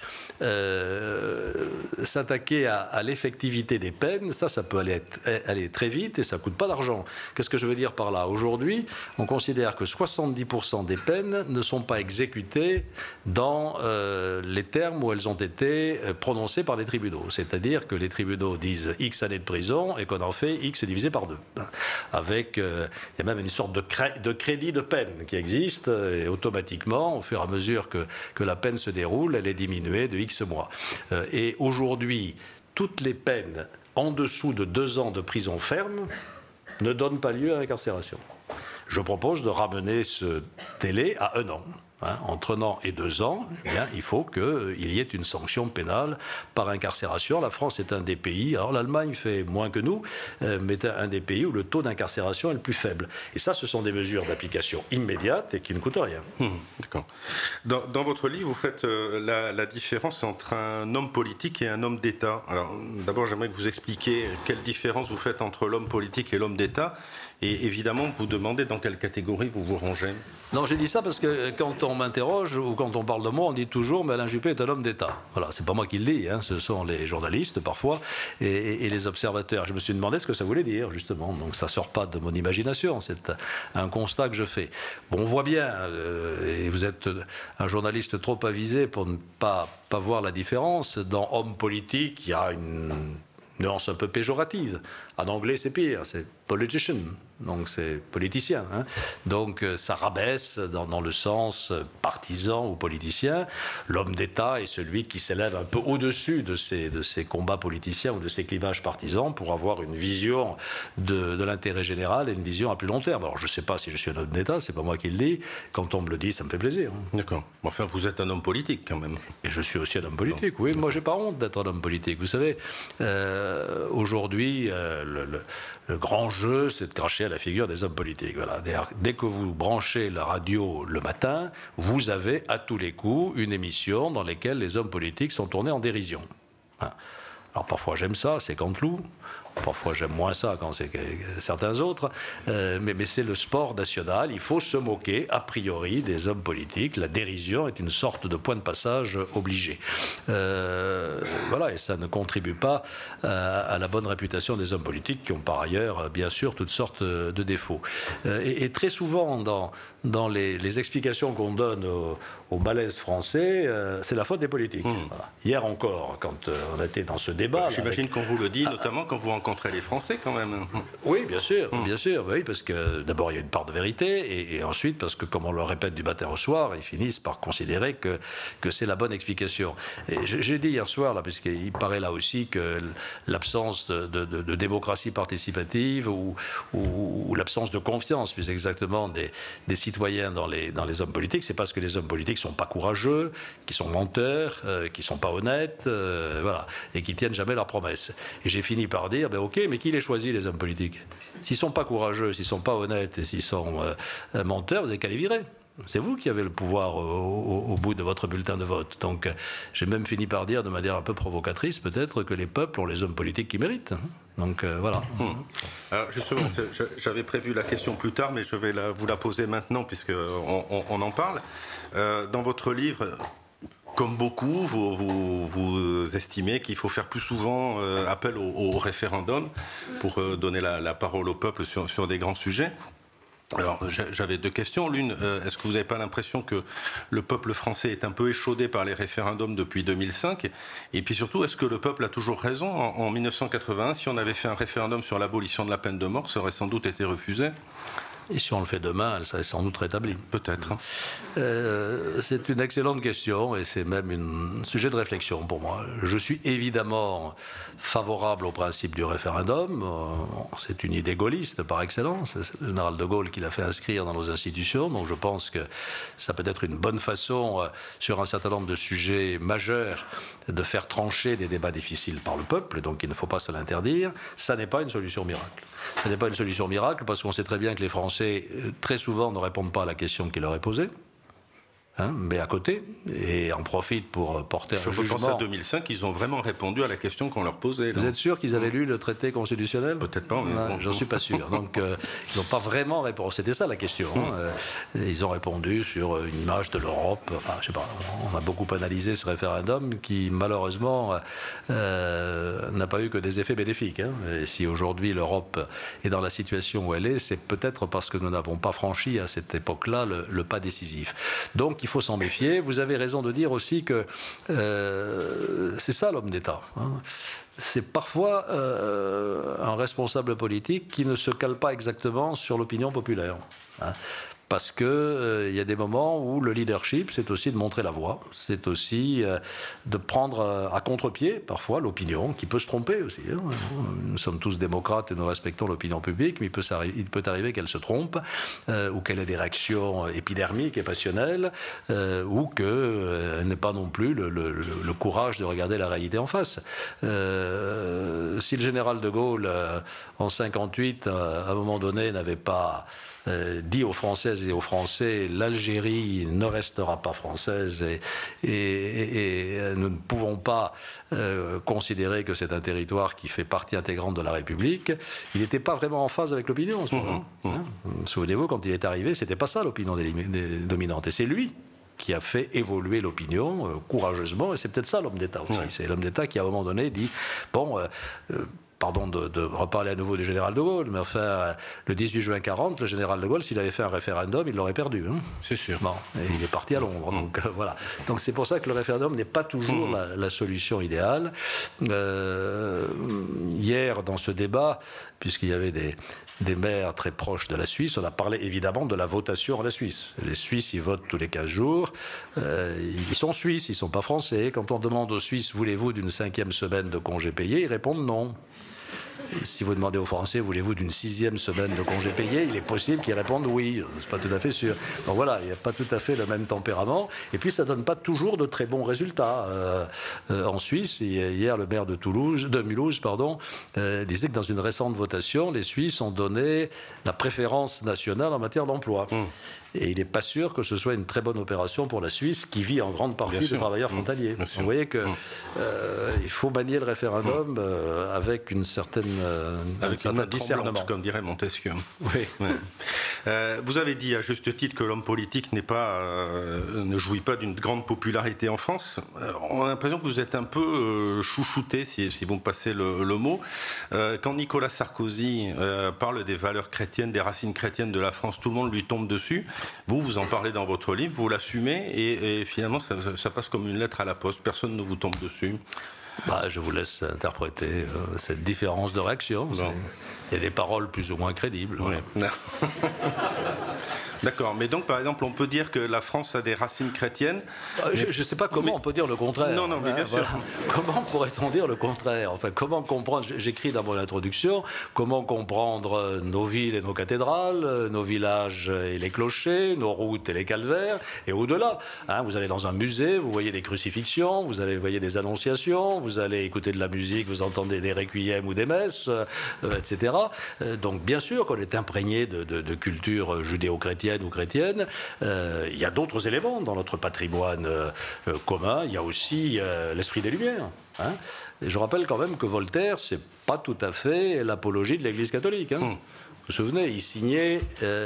Speaker 2: s'attaquer à l'effectivité des peines, ça peut aller très vite et ça ne coûte pas d'argent. Qu'est-ce que je veux dire par là? Aujourd'hui, on considère que 70% des peines ne sont pas exécutées dans les termes où elles ont été prononcées par les tribunaux. C'est-à-dire que les tribunaux disent X années de prison et qu'on en fait X divisé par 2. Avec, il y a même une sorte de crédit de peine qui existe et automatiquement, au fur et à mesure que la peine se déroule, elle est diminuée de X mois. Et aujourd'hui, toutes les peines en dessous de 2 ans de prison ferme ne donnent pas lieu à incarcération. Je propose de ramener ce délai à 1 an. Entre 1 an et 2 ans, eh bien, il faut qu'il y ait une sanction pénale par incarcération. La France est un des pays, alors l'Allemagne fait moins que nous, mais un des pays où le taux d'incarcération est le plus faible. Et ça, ce sont des mesures d'application immédiate et qui ne coûtent rien.
Speaker 1: D'accord. Dans votre livre, vous faites la différence entre un homme politique et un homme d'État. Alors, d'abord, j'aimerais que vous expliquiez quelle différence vous faites entre l'homme politique et l'homme d'État. Et évidemment, vous demandez dans quelle catégorie vous vous rangez.
Speaker 2: Non, j'ai dit ça parce que quand on m'interroge ou quand on parle de moi, on dit toujours mais Alain Juppé est un homme d'État. Voilà, c'est pas moi qui le dis, ce sont les journalistes parfois et les observateurs. Je me suis demandé ce que ça voulait dire justement. Donc ça sort pas de mon imagination, c'est un constat que je fais. Bon, on voit bien, et vous êtes un journaliste trop avisé pour ne pas voir la différence. Dans homme politique, il y a une nuance un peu péjorative. En anglais, c'est pire, c'est politician, donc c'est politicien. Donc ça rabaisse dans le sens partisan ou politicien. L'homme d'État est celui qui s'élève un peu au-dessus de ces combats politiciens ou de ces clivages partisans pour avoir une vision de l'intérêt général et une vision à plus long terme. Alors je ne sais pas si je suis un homme d'État, c'est pas moi qui le dis. Quand on me le dit, ça me fait plaisir.
Speaker 1: D'accord. Enfin, vous êtes un homme politique quand même.
Speaker 2: Et je suis aussi un homme politique, oui. Moi, j'ai pas honte d'être un homme politique. Vous savez, aujourd'hui, le grand jeu, c'est de cracher à la figure des hommes politiques. Voilà. Dès que vous branchez la radio le matin, vous avez à tous les coups une émission dans laquelle les hommes politiques sont tournés en dérision. Alors parfois j'aime ça, c'est Canteloup. Parfois, j'aime moins ça quand c'est certains autres. Mais c'est le sport national. Il faut se moquer, a priori, des hommes politiques. La dérision est une sorte de point de passage obligé. Voilà, et ça ne contribue pas à la bonne réputation des hommes politiques qui ont par ailleurs, bien sûr, toutes sortes de défauts. Et très souvent, dans les explications qu'on donne au malaise français, c'est la faute des politiques. Voilà. Hier encore, quand on était dans ce débat...
Speaker 1: J'imagine qu'on vous le dit, notamment quand vous rencontrez les Français, quand même.
Speaker 2: Oui, bien sûr, oui, parce que d'abord, il y a une part de vérité, et ensuite, parce que, comme on le répète du matin au soir, ils finissent par considérer que c'est la bonne explication. Et j'ai dit hier soir, là, puisqu'il paraît là aussi que l'absence de démocratie participative ou l'absence de confiance, plus exactement, des citoyens dans les hommes politiques, c'est parce que les hommes politiques sont pas courageux, qui sont menteurs, qui sont pas honnêtes, voilà, et qui tiennent jamais leurs promesses. Et j'ai fini par dire, ok, mais qui les choisit, les hommes politiques? S'ils sont pas courageux, s'ils sont pas honnêtes et s'ils sont menteurs, vous n'avez qu'à les virer. C'est vous qui avez le pouvoir au bout de votre bulletin de vote. Donc j'ai même fini par dire, de manière un peu provocatrice peut-être, que les peuples ont les hommes politiques qu'ils méritent. Donc voilà.
Speaker 1: Alors justement, j'avais prévu la question plus tard, mais je vais vous la poser maintenant puisqu'on en parle. Dans votre livre, comme beaucoup, vous estimez qu'il faut faire plus souvent appel au référendum pour donner la parole au peuple sur des grands sujets. Alors, j'avais deux questions. L'une, est-ce que vous n'avez pas l'impression que le peuple français est un peu échaudé par les référendums depuis 2005? Et puis surtout, est-ce que le peuple a toujours raison? En 1981, si on avait fait un référendum sur l'abolition de la peine de mort, ça aurait sans doute été refusé.
Speaker 2: Et si on le fait demain, elle serait sans doute rétablie.
Speaker 1: Peut-être.
Speaker 2: C'est une excellente question et c'est même un sujet de réflexion pour moi. Je suis évidemment favorable au principe du référendum. C'est une idée gaulliste par excellence. C'est le général de Gaulle qui l'a fait inscrire dans nos institutions. Donc je pense que ça peut être une bonne façon, sur un certain nombre de sujets majeurs, de faire trancher des débats difficiles par le peuple. Donc il ne faut pas se l'interdire. Ça n'est pas une solution miracle. Ça n'est pas une solution miracle parce qu'on sait très bien que les Français, très souvent, ne répondent pas à la question qui leur est posée. Mais à côté, et en profitent pour porter un jugement. Je pense
Speaker 1: à 2005, ils ont vraiment répondu à la question qu'on leur posait.
Speaker 2: Vous êtes sûr qu'ils avaient lu le traité constitutionnel?
Speaker 1: Peut-être pas, mais bon.
Speaker 2: J'en suis pas sûr. Donc, ils n'ont pas vraiment répondu. C'était ça la question. Ils ont répondu sur une image de l'Europe. Enfin, je sais pas. On a beaucoup analysé ce référendum qui, malheureusement, n'a pas eu que des effets bénéfiques. Et si aujourd'hui l'Europe est dans la situation où elle est, c'est peut-être parce que nous n'avons pas franchi à cette époque-là le pas décisif. Donc, il faut s'en méfier. Vous avez raison de dire aussi que c'est ça l'homme d'État. C'est parfois un responsable politique qui ne se cale pas exactement sur l'opinion populaire. Parce qu'il y a des moments où le leadership, c'est aussi de montrer la voie, c'est aussi de prendre à contre-pied, parfois, l'opinion, qui peut se tromper aussi. Nous sommes tous démocrates et nous respectons l'opinion publique, mais il peut arriver qu'elle se trompe, ou qu'elle ait des réactions épidermiques et passionnelles, ou qu'elle n'ait pas non plus le courage de regarder la réalité en face. Si le général de Gaulle, en 1958, à un moment donné, n'avait pas dit aux Françaises et aux Français, l'Algérie ne restera pas française et nous ne pouvons pas considérer que c'est un territoire qui fait partie intégrante de la République. Il n'était pas vraiment en phase avec l'opinion en ce moment. Souvenez-vous, quand il est arrivé, c'était pas ça l'opinion dominante. Et c'est lui qui a fait évoluer l'opinion courageusement, et c'est peut-être ça l'homme d'État aussi. C'est l'homme d'État qui, à un moment donné, dit bon. Pardon de reparler à nouveau du général de Gaulle, mais enfin, le 18 juin 40, le général de Gaulle, s'il avait fait un référendum, il l'aurait perdu.
Speaker 1: C'est sûr.
Speaker 2: Bon, et il est parti à Londres. Donc voilà. Donc c'est pour ça que le référendum n'est pas toujours la solution idéale. Hier, dans ce débat, puisqu'il y avait des maires très proches de la Suisse, on a parlé évidemment de la votation à la Suisse. Les Suisses, ils votent tous les 15 jours. Ils sont Suisses, ils ne sont pas Français. Quand on demande aux Suisses, voulez-vous d'une 5e semaine de congé payé, ils répondent non. Si vous demandez aux Français, voulez-vous d'une 6e semaine de congé payé, il est possible qu'ils répondent oui. C'est pas tout à fait sûr. Donc voilà, il n'y a pas tout à fait le même tempérament. Et puis ça donne pas toujours de très bons résultats. En Suisse, hier, le maire de Mulhouse, disait que dans une récente votation, les Suisses ont donné la préférence nationale en matière d'emploi. Et il n'est pas sûr que ce soit une très bonne opération pour la Suisse, qui vit en grande partie de travailleurs frontaliers. Donc vous voyez qu'il faut manier le référendum avec une certaine
Speaker 1: avec
Speaker 2: certain discernement,
Speaker 1: comme dirait Montesquieu.
Speaker 2: Oui.
Speaker 1: Ouais. Vous avez dit à juste titre que l'homme politique ne jouit pas d'une grande popularité en France. On a l'impression que vous êtes un peu chouchouté, si vous me passez le mot. Quand Nicolas Sarkozy parle des valeurs chrétiennes, des racines chrétiennes de la France, tout le monde lui tombe dessus. Vous en parlez dans votre livre, vous l'assumez, et finalement ça passe comme une lettre à la poste. Personne ne vous tombe dessus.
Speaker 2: Je vous laisse interpréter cette différence de réaction. Bon. Il y a des paroles plus ou moins crédibles.
Speaker 1: Oui. D'accord, mais donc par exemple on peut dire que la France a des racines chrétiennes.
Speaker 2: Je ne sais pas comment on peut dire le contraire.
Speaker 1: Non, mais bien sûr.
Speaker 2: Comment pourrait-on dire le contraire? Enfin, comment comprendre, j'écris dans mon introduction, comment comprendre nos villes et nos cathédrales, nos villages et les clochers, nos routes et les calvaires, et au-delà. Vous allez dans un musée, vous voyez des crucifixions, vous voyez des annonciations, vous allez écouter de la musique, vous entendez des requiems ou des messes, etc. Donc bien sûr qu'on est imprégné de culture judéo-chrétienne ou chrétienne. Il y a d'autres éléments dans notre patrimoine commun. Il y a aussi l'esprit des Lumières. Et je rappelle quand même que Voltaire, c'est pas tout à fait l'apologie de l'Église catholique. Vous vous souvenez, il signait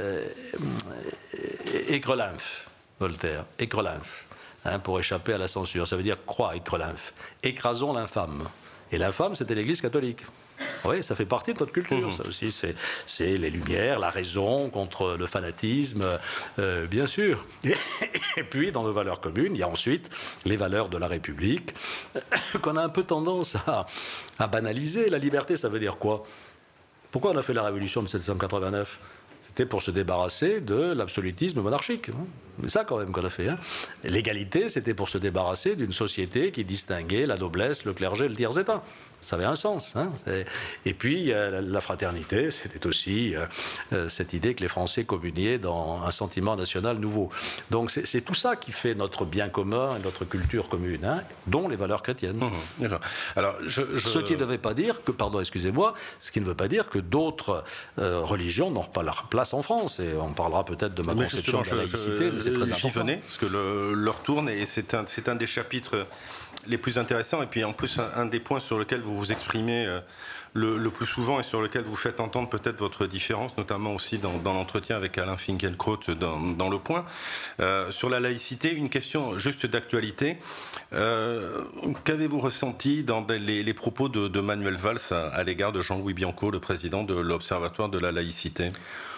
Speaker 2: Écrelymphe, Voltaire, Écrelymphe, pour échapper à la censure. Ça veut dire croix, Écrelymphe. Écrasons l'infâme. Et l'infâme, c'était l'Église catholique. Oui, ça fait partie de notre culture. Ça aussi, c'est les Lumières, la raison contre le fanatisme, bien sûr. Et puis, dans nos valeurs communes, il y a ensuite les valeurs de la République, qu'on a un peu tendance à banaliser. La liberté, ça veut dire quoi? Pourquoi on a fait la Révolution de 1789? C'était pour se débarrasser de l'absolutisme monarchique. C'est ça quand même qu'on a fait. L'égalité, c'était pour se débarrasser d'une société qui distinguait la noblesse, le clergé et le tiers-état. Ça avait un sens. Et puis, la fraternité, c'était aussi cette idée que les Français communiaient dans un sentiment national nouveau. Donc, c'est tout ça qui fait notre bien commun et notre culture commune, dont les valeurs chrétiennes.
Speaker 1: Alors,
Speaker 2: Ce qui ne veut pas dire que, pardon, excusez-moi, ce qui ne veut pas dire que d'autres religions n'ont pas leur place en France. Et on parlera peut-être de ma conception de la laïcité, mais c'est très important.
Speaker 1: J'y venais, parce que l'heure tourne, et c'est un des chapitres les plus intéressants, et puis en plus un des points sur lequel vous vous exprimez le plus souvent et sur lequel vous faites entendre peut-être votre différence, notamment aussi dans l'entretien avec Alain Finkielkraut dans Le Point. Sur la laïcité, une question juste d'actualité. Qu'avez-vous ressenti dans les propos de Manuel Valls à l'égard de Jean-Louis Bianco, le président de l'Observatoire de la laïcité ?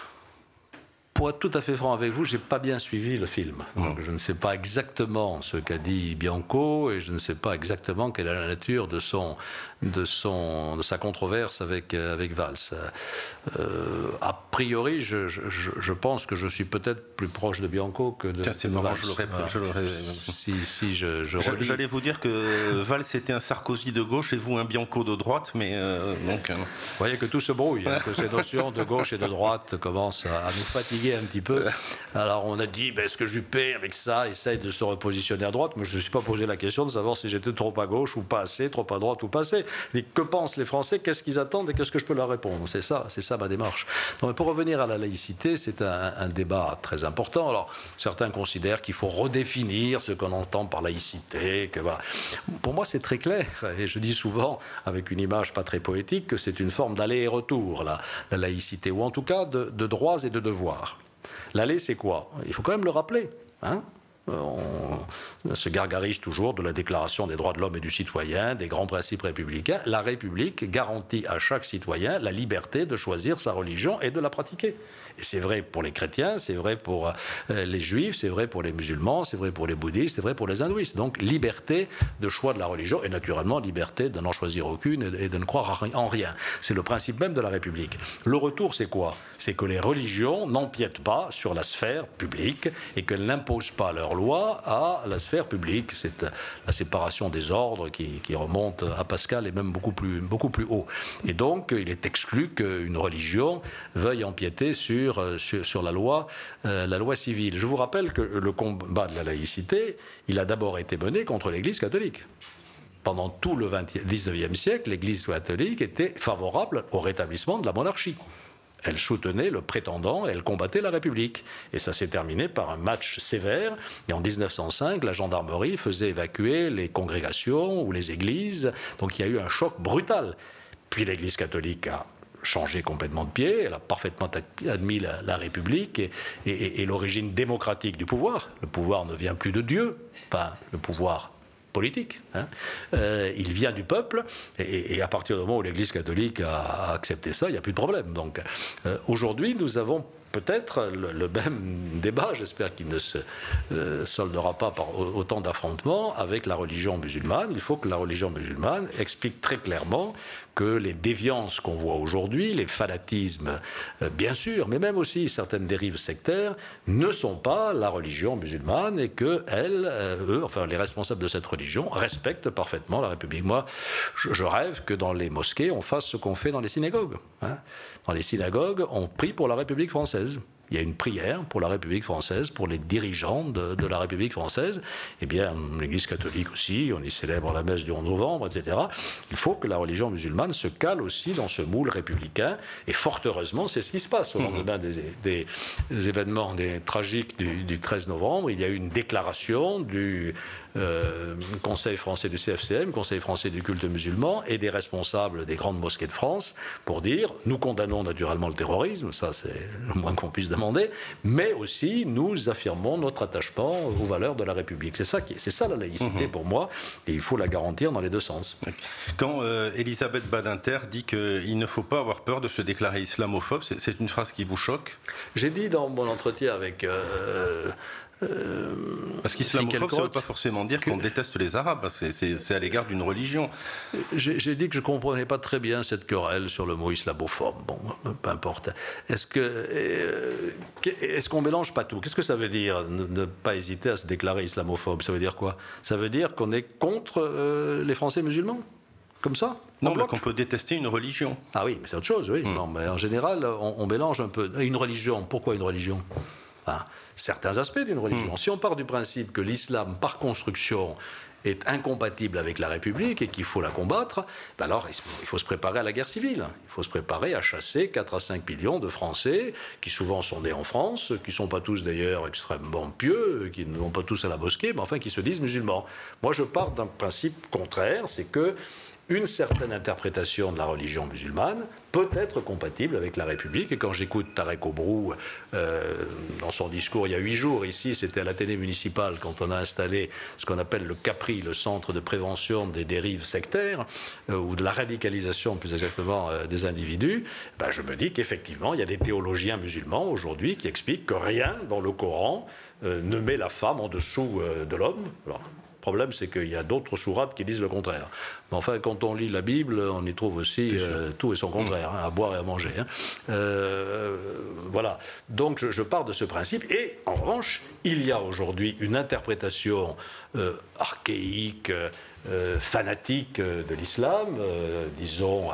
Speaker 2: Pour être tout à fait franc avec vous, je n'ai pas bien suivi le film. Donc je ne sais pas exactement ce qu'a dit Bianco et je ne sais pas exactement quelle est la nature de sa controverse avec Valls. A priori, je pense que je suis peut-être plus proche de Bianco que de
Speaker 1: c'est marrant, je l'aurais. J'allais vous dire que Valls était un Sarkozy de gauche et vous un Bianco de droite, mais donc.
Speaker 2: Vous voyez que tout se brouille, que ces notions de gauche et de droite commencent à nous fatiguer un petit peu. Alors on a dit, est-ce que Juppé, avec ça, essaye de se repositionner à droite? Moi, je ne me suis pas posé la question de savoir si j'étais trop à gauche ou pas assez, trop à droite ou pas assez. Mais que pensent les Français? Qu'est-ce qu'ils attendent et qu'est-ce que je peux leur répondre? C'est ça ma démarche. Non, mais pour revenir à la laïcité, c'est un débat très important. Alors, certains considèrent qu'il faut redéfinir ce qu'on entend par laïcité. Pour moi, c'est très clair. Et je dis souvent, avec une image pas très poétique, que c'est une forme d'aller et retour, la laïcité, ou en tout cas de droits et de devoirs. L'aller, c'est quoi? Il faut quand même le rappeler. On se gargarise toujours de la Déclaration des droits de l'homme et du citoyen, des grands principes républicains. La République garantit à chaque citoyen la liberté de choisir sa religion et de la pratiquer. Et c'est vrai pour les chrétiens, c'est vrai pour les juifs, c'est vrai pour les musulmans, c'est vrai pour les bouddhistes, c'est vrai pour les hindouistes. Donc liberté de choix de la religion et naturellement liberté de n'en choisir aucune et de ne croire en rien. C'est le principe même de la République. Le retour, c'est quoi? C'est que les religions n'empiètent pas sur la sphère publique et qu'elles n'imposent pas leurs lois à la sphère publique. C'est la séparation des ordres qui remonte à Pascal et même beaucoup plus haut. Et donc, il est exclu qu'une religion veuille empiéter sur la loi civile. Je vous rappelle que le combat de la laïcité, il a d'abord été mené contre l'Église catholique. Pendant tout le XIXe siècle, l'Église catholique était favorable au rétablissement de la monarchie. Elle soutenait le prétendant et elle combattait la République. Et ça s'est terminé par un match sévère. Et en 1905, la gendarmerie faisait évacuer les congrégations ou les églises. Donc il y a eu un choc brutal. Puis l'Église catholique a changé complètement de pied, elle a parfaitement admis la République et l'origine démocratique du pouvoir. Le pouvoir ne vient plus de Dieu, pas le pouvoir politique. Il vient du peuple, et à partir du moment où l'Église catholique a accepté ça, il n'y a plus de problème. Donc aujourd'hui, nous avons peut-être le même débat, j'espère qu'il ne se soldera pas par autant d'affrontements avec la religion musulmane. Il faut que la religion musulmane explique très clairement que les déviances qu'on voit aujourd'hui, les fanatismes, bien sûr, mais même aussi certaines dérives sectaires, ne sont pas la religion musulmane et que eux, enfin les responsables de cette religion, respectent parfaitement la République. Moi, je rêve que dans les mosquées, on fasse ce qu'on fait dans les synagogues. Dans les synagogues, on prie pour la République française. Il y a une prière pour la République française, pour les dirigeants de la République française. Eh bien, l'Église catholique aussi, on y célèbre la messe du 11 novembre, etc. Il faut que la religion musulmane se cale aussi dans ce moule républicain. Et fort heureusement, c'est ce qui se passe au lendemain des événements tragiques du 13 novembre. Il y a eu une déclaration du Conseil français du CFCM, Conseil français du culte musulman, et des responsables des grandes mosquées de France pour dire, nous condamnons naturellement le terrorisme, ça c'est le moins qu'on puisse demander, mais aussi nous affirmons notre attachement aux valeurs de la République. C'est ça la laïcité pour moi, et il faut la garantir dans les deux sens.
Speaker 1: Quand Elisabeth Badinter dit qu'il ne faut pas avoir peur de se déclarer islamophobe, c'est une phrase qui vous choque?
Speaker 2: J'ai dit dans mon entretien avec...
Speaker 1: parce qu'islamophobe, ça ne veut pas forcément dire qu'on déteste les Arabes, c'est à l'égard d'une religion.
Speaker 2: J'ai dit que je ne comprenais pas très bien cette querelle sur le mot islamophobe. Bon, peu importe. Est-ce qu'on ne mélange pas tout? Qu'est-ce que ça veut dire, ne pas hésiter à se déclarer islamophobe? Ça veut dire quoi? Ça veut dire qu'on est contre les Français musulmans? Comme ça?
Speaker 1: Non, mais qu'on peut détester une religion.
Speaker 2: Ah oui, mais c'est autre chose, oui. Non, mais en général, on mélange un peu. Une religion, pourquoi une religion? Certains aspects d'une religion. Si on part du principe que l'islam, par construction, est incompatible avec la République et qu'il faut la combattre, ben alors il faut se préparer à la guerre civile. Il faut se préparer à chasser 4 à 5 millions de Français qui souvent sont nés en France, qui ne sont pas tous d'ailleurs extrêmement pieux, qui ne vont pas tous à la mosquée, mais enfin qui se disent musulmans. Moi je pars d'un principe contraire, c'est que une certaine interprétation de la religion musulmane peut être compatible avec la République. Et quand j'écoute Tarek Obrou dans son discours il y a 8 jours ici, c'était à l'Athénée municipal, quand on a installé ce qu'on appelle le CAPRI, le Centre de prévention des dérives sectaires, ou de la radicalisation plus exactement des individus, ben je me dis qu'effectivement il y a des théologiens musulmans aujourd'hui qui expliquent que rien dans le Coran ne met la femme en dessous de l'homme. Alors, le problème, c'est qu'il y a d'autres sourates qui disent le contraire. Mais enfin, quand on lit la Bible, on y trouve aussi tout et son contraire, à boire et à manger. Voilà. Donc, je pars de ce principe. Et, en revanche, il y a aujourd'hui une interprétation archaïque, fanatique de l'islam, disons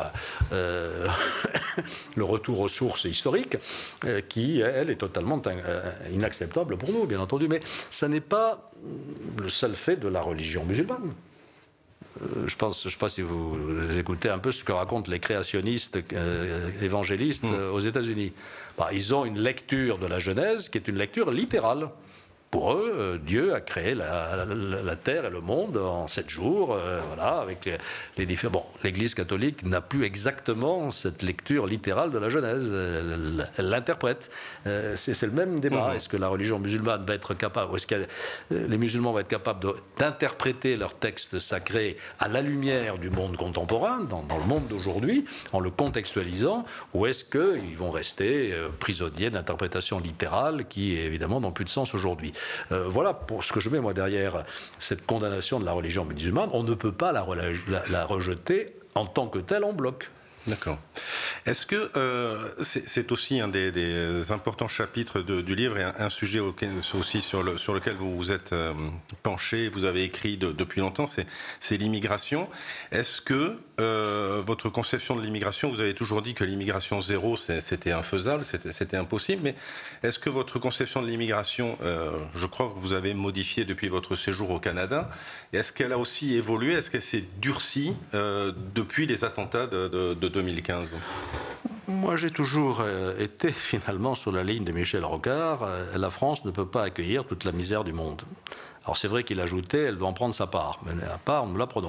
Speaker 2: le retour aux sources historiques, qui, elle, est totalement inacceptable pour nous, bien entendu. Mais ça n'est pas le seul fait de la religion musulmane. Je ne sais pas si vous écoutez un peu ce que racontent les créationnistes évangélistes aux États-Unis. Ils ont une lecture de la Genèse qui est une lecture littérale. Pour eux, Dieu a créé la terre et le monde en 7 jours, voilà, avec les différents... Bon, l'Église catholique n'a plus exactement cette lecture littérale de la Genèse, elle l'interprète. C'est le même débat. Est-ce que la religion musulmane va être capable, ou est-ce que les musulmans vont être capables d'interpréter leurs textes sacrés à la lumière du monde contemporain, dans le monde d'aujourd'hui, en le contextualisant, ou est-ce qu'ils vont rester prisonniers d'interprétations littérales qui, évidemment, n'ont plus de sens aujourd'hui? Voilà pour ce que je mets moi derrière cette condamnation de la religion musulmane. On ne peut pas la rejeter en tant que telle en bloc.
Speaker 1: D'accord. Est-ce que c'est aussi un des importants chapitres du livre et un sujet aussi sur lequel vous vous êtes penché, vous avez écrit depuis longtemps, c'est l'immigration. Est-ce que votre conception de l'immigration, vous avez toujours dit que l'immigration zéro, c'était infaisable, c'était impossible, mais est-ce que votre conception de l'immigration, je crois que vous avez modifié depuis votre séjour au Canada, est-ce qu'elle a aussi évolué, est-ce qu'elle s'est durcie depuis les attentats de 2015?
Speaker 2: Moi, j'ai toujours été finalement sur la ligne de Michel Rocard. La France ne peut pas accueillir toute la misère du monde. Alors c'est vrai qu'il ajoutait, elle doit en prendre sa part, mais la part, nous la prenons.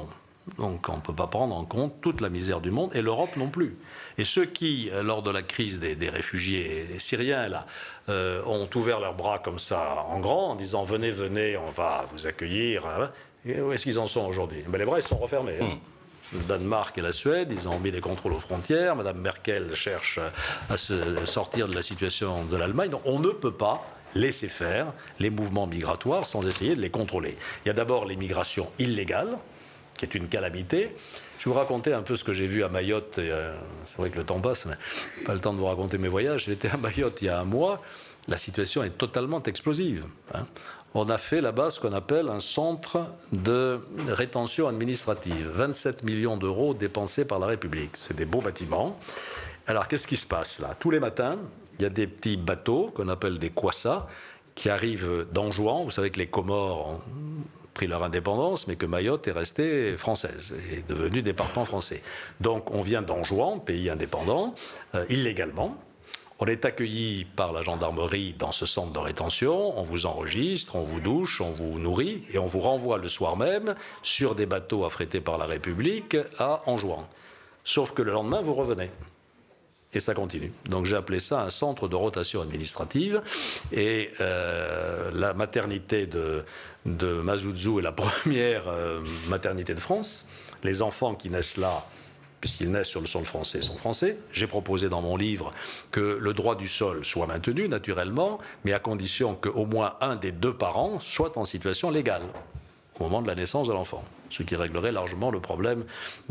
Speaker 2: Donc on ne peut pas prendre en compte toute la misère du monde, et l'Europe non plus. Et ceux qui, lors de la crise des réfugiés syriens, là, ont ouvert leurs bras comme ça en grand, en disant « venez, venez, on va vous accueillir », où est-ce qu'ils en sont aujourd'hui? Les bras, ils sont refermés. Le Danemark et la Suède, ils ont mis des contrôles aux frontières. Madame Merkel cherche à se sortir de la situation de l'Allemagne. Donc on ne peut pas laisser faire les mouvements migratoires sans essayer de les contrôler. Il y a d'abord les migrations illégales, qui est une calamité. Je vais vous raconter un peu ce que j'ai vu à Mayotte. C'est vrai que le temps passe, mais pas le temps de vous raconter mes voyages. J'étais à Mayotte il y a un mois. La situation est totalement explosive. On a fait là-bas ce qu'on appelle un centre de rétention administrative. 27 millions d'euros dépensés par la République. C'est des beaux bâtiments. Alors, qu'est-ce qui se passe là? Tous les matins, il y a des petits bateaux qu'on appelle des kwassa qui arrivent d'Anjouan. Vous savez que les Comores ont pris leur indépendance, mais que Mayotte est restée française, est devenue département français. Donc, on vient d'Anjouan, pays indépendant, illégalement. On est accueilli par la gendarmerie dans ce centre de rétention, on vous enregistre, on vous douche, on vous nourrit et on vous renvoie le soir même sur des bateaux affrétés par la République à Anjouan. Sauf que le lendemain, vous revenez. Et ça continue. Donc j'ai appelé ça un centre de rotation administrative. Et la maternité de Mazouzou est la première maternité de France. Les enfants qui naissent là, puisqu'ils naissent sur le sol français, sont français. J'ai proposé dans mon livre que le droit du sol soit maintenu, naturellement, mais à condition qu'au moins un des deux parents soit en situation légale au moment de la naissance de l'enfant, ce qui réglerait largement le problème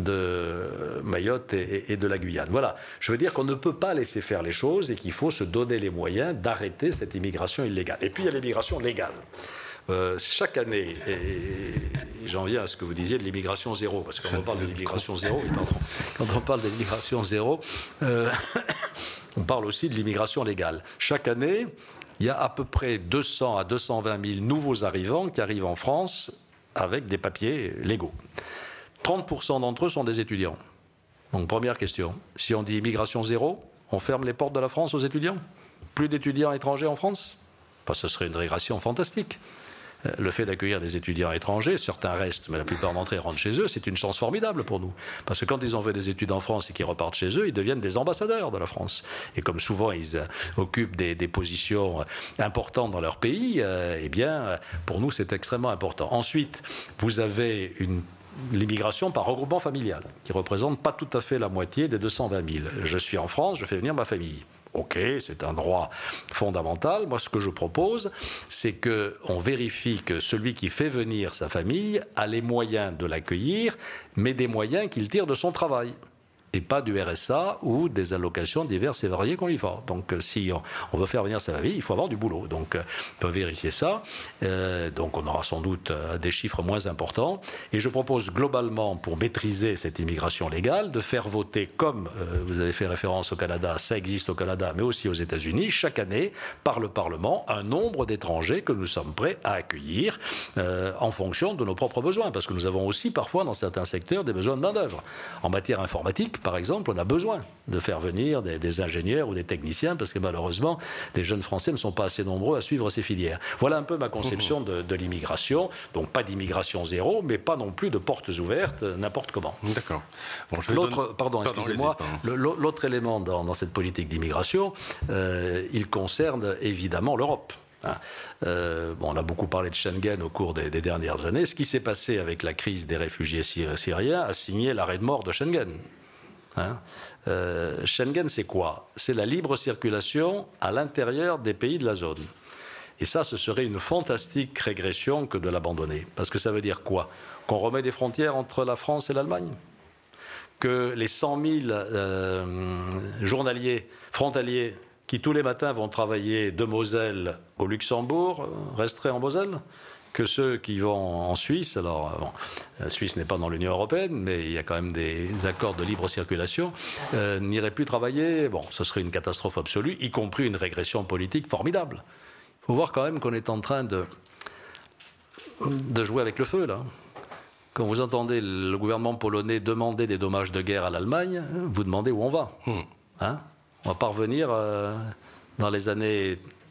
Speaker 2: de Mayotte et de la Guyane. Voilà, je veux dire qu'on ne peut pas laisser faire les choses et qu'il faut se donner les moyens d'arrêter cette immigration illégale. Et puis il y a l'immigration légale. Chaque année, et j'en viens à ce que vous disiez de l'immigration zéro, parce que quand on parle de l'immigration zéro, quand on parle de l'immigration zéro, on parle aussi de l'immigration légale. Chaque année, il y a à peu près 200 à 220 000 nouveaux arrivants qui arrivent en France avec des papiers légaux. 30% d'entre eux sont des étudiants. Donc première question, si on dit immigration zéro, on ferme les portes de la France aux étudiants? Plus d'étudiants étrangers en France? Ce serait une régression fantastique. Le fait d'accueillir des étudiants étrangers, certains restent, mais la plupart d'entre eux rentrent chez eux, c'est une chance formidable pour nous. Parce que quand ils ont fait des études en France et qu'ils repartent chez eux, ils deviennent des ambassadeurs de la France. Et comme souvent ils occupent des positions importantes dans leur pays, eh bien, pour nous, c'est extrêmement important. Ensuite, vous avez l'immigration par regroupement familial, qui ne représente pas tout à fait la moitié des 220 000. Je suis en France, je fais venir ma famille. Ok, c'est un droit fondamental. Moi, ce que je propose, c'est qu'on vérifie que celui qui fait venir sa famille a les moyens de l'accueillir, mais des moyens qu'il tire de son travail. Et pas du RSA ou des allocations diverses et variées qu'on lui fait. Donc si on veut faire venir sa famille, il faut avoir du boulot. Donc on peut vérifier ça. Donc on aura sans doute des chiffres moins importants. Et je propose globalement, pour maîtriser cette immigration légale, de faire voter, comme vous avez fait référence au Canada, ça existe au Canada, mais aussi aux États-Unis, chaque année, par le Parlement, un nombre d'étrangers que nous sommes prêts à accueillir en fonction de nos propres besoins. Parce que nous avons aussi parfois, dans certains secteurs, des besoins de main-d'œuvre. En matière informatique, par exemple, on a besoin de faire venir des ingénieurs ou des techniciens parce que malheureusement, les jeunes Français ne sont pas assez nombreux à suivre ces filières. Voilà un peu ma conception de l'immigration. Donc pas d'immigration zéro, mais pas non plus de portes ouvertes n'importe comment.
Speaker 1: D'accord. Bon,
Speaker 2: l'autre élément dans cette politique d'immigration, il concerne évidemment l'Europe. On a beaucoup parlé de Schengen au cours des dernières années. Ce qui s'est passé avec la crise des réfugiés syriens a signé l'arrêt de mort de Schengen. Schengen, c'est quoi? C'est la libre circulation à l'intérieur des pays de la zone. Et ça, ce serait une fantastique régression que de l'abandonner. Parce que ça veut dire quoi? Qu'on remet des frontières entre la France et l'Allemagne? Que les 100 000 journaliers, frontaliers, qui tous les matins vont travailler de Moselle au Luxembourg, resteraient en Moselle? Que ceux qui vont en Suisse, alors bon, la Suisse n'est pas dans l'Union européenne, mais il y a quand même des accords de libre circulation, n'iraient plus travailler. Bon, ce serait une catastrophe absolue, y compris une régression politique formidable. Il faut voir quand même qu'on est en train de jouer avec le feu, là. Quand vous entendez le gouvernement polonais demander des dommages de guerre à l'Allemagne, vous demandez où on va. On va pas revenir dans les années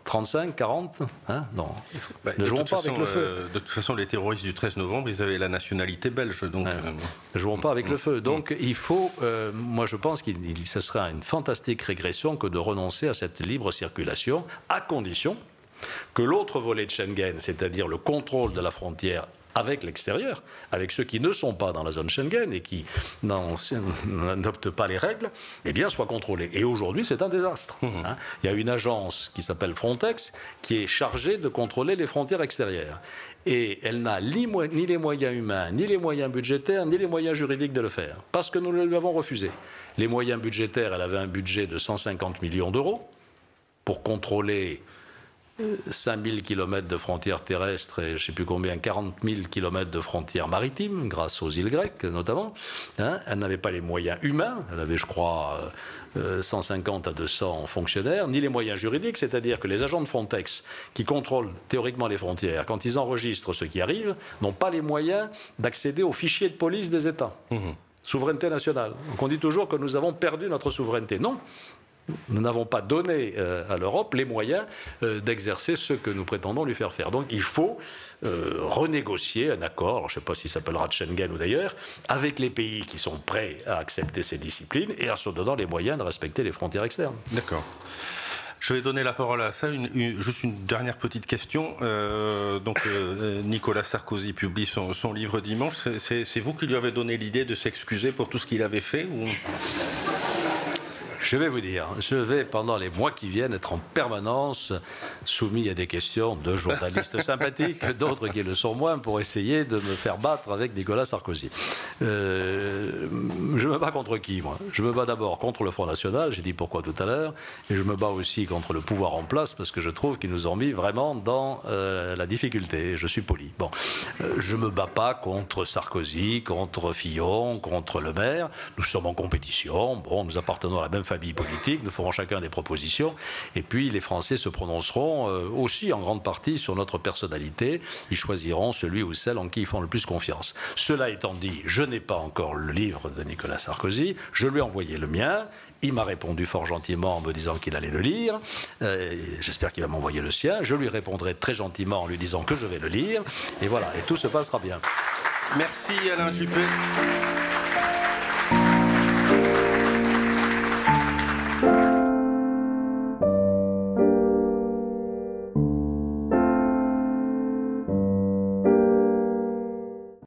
Speaker 2: 35, 40 hein? Non.
Speaker 1: Ne jouons pas avec le feu. De toute façon, les terroristes du 13 novembre, ils avaient la nationalité belge. Donc,
Speaker 2: ne jouons pas avec le feu. Donc il faut, moi je pense que ce serait une fantastique régression que de renoncer à cette libre circulation, à condition que l'autre volet de Schengen, c'est-à-dire le contrôle de la frontière avec l'extérieur, avec ceux qui ne sont pas dans la zone Schengen et qui n'adoptent pas les règles, eh bien, soit contrôlé. Et aujourd'hui, c'est un désastre. Hein. Il y a une agence qui s'appelle Frontex qui est chargée de contrôler les frontières extérieures. Et elle n'a ni les moyens humains, ni les moyens budgétaires, ni les moyens juridiques de le faire, parce que nous le lui avons refusé. Les moyens budgétaires, elle avait un budget de 150 millions d'euros pour contrôler 5000 km de frontières terrestres et je ne sais plus combien, 40 000 km de frontières maritimes, grâce aux îles grecques notamment. Hein, elle n'avait pas les moyens humains, elle avait je crois 150 à 200 fonctionnaires, ni les moyens juridiques, c'est-à-dire que les agents de Frontex qui contrôlent théoriquement les frontières, quand ils enregistrent ce qui arrive, n'ont pas les moyens d'accéder aux fichiers de police des États. Souveraineté nationale. Donc on dit toujours que nous avons perdu notre souveraineté. Non. Nous n'avons pas donné à l'Europe les moyens d'exercer ce que nous prétendons lui faire faire. Donc il faut renégocier un accord, alors, je ne sais pas s'il s'appellera de Schengen ou d'ailleurs, avec les pays qui sont prêts à accepter ces disciplines et en se donnant les moyens de respecter les frontières externes.
Speaker 1: D'accord. Je vais donner la parole à ça. Juste une dernière petite question. Nicolas Sarkozy publie son livre dimanche. C'est vous qui lui avez donné l'idée de s'excuser pour tout ce qu'il avait fait ou...
Speaker 2: Je vais vous dire, je vais pendant les mois qui viennent être en permanence soumis à des questions de journalistes sympathiques, d'autres qui le sont moins, pour essayer de me faire battre avec Nicolas Sarkozy. Je me bats contre qui, moi? Je me bats d'abord contre le Front National, j'ai dit pourquoi tout à l'heure, et je me bats aussi contre le pouvoir en place, parce que je trouve qu'ils nous ont mis vraiment dans la difficulté. Je suis poli. Bon, je ne me bats pas contre Sarkozy, contre Fillon, contre Le Maire. Nous sommes en compétition. Bon, nous appartenons à la même famille politique, nous ferons chacun des propositions, et puis les Français se prononceront aussi en grande partie sur notre personnalité. Ils choisiront celui ou celle en qui ils font le plus confiance. Cela étant dit, je n'ai pas encore le livre de Nicolas Sarkozy, je lui ai envoyé le mien. Il m'a répondu fort gentiment en me disant qu'il allait le lire. J'espère qu'il va m'envoyer le sien. Je lui répondrai très gentiment en lui disant que je vais le lire. Et voilà, et tout se passera bien.
Speaker 1: Merci Alain Juppé.